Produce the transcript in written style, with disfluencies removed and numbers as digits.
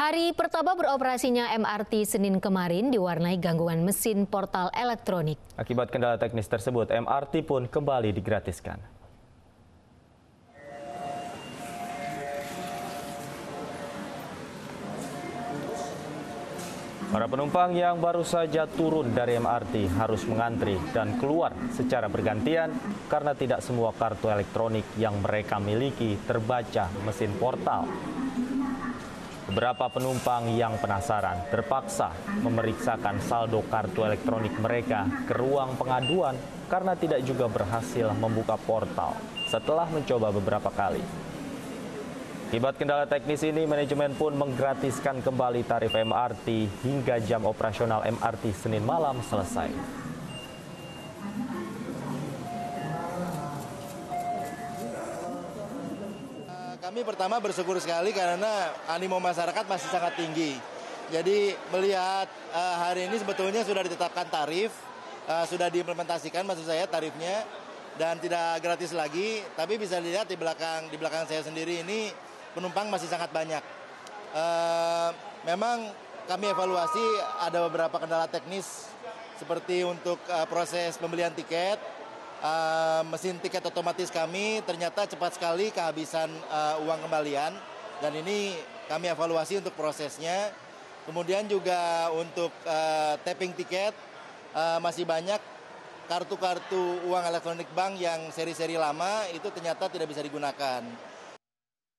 Hari pertama beroperasinya MRT Senin kemarin diwarnai gangguan mesin portal elektronik. Akibat kendala teknis tersebut, MRT pun kembali digratiskan. Para penumpang yang baru saja turun dari MRT harus mengantri dan keluar secara bergantian karena tidak semua kartu elektronik yang mereka miliki terbaca mesin portal. Beberapa penumpang yang penasaran terpaksa memeriksakan saldo kartu elektronik mereka ke ruang pengaduan karena tidak juga berhasil membuka portal setelah mencoba beberapa kali. Akibat kendala teknis ini, manajemen pun menggratiskan kembali tarif MRT hingga jam operasional MRT Senin malam selesai. Kami pertama bersyukur sekali karena animo masyarakat masih sangat tinggi. Jadi melihat hari ini sebetulnya sudah ditetapkan tarif, sudah diimplementasikan maksud saya tarifnya, dan tidak gratis lagi. Tapi bisa dilihat di belakang saya sendiri ini penumpang masih sangat banyak. Memang kami evaluasi ada beberapa kendala teknis seperti untuk proses pembelian tiket. Mesin tiket otomatis kami ternyata cepat sekali kehabisan uang kembalian, dan ini kami evaluasi untuk prosesnya. Kemudian juga untuk tapping tiket masih banyak kartu-kartu uang elektronik bank yang seri-seri lama itu ternyata tidak bisa digunakan.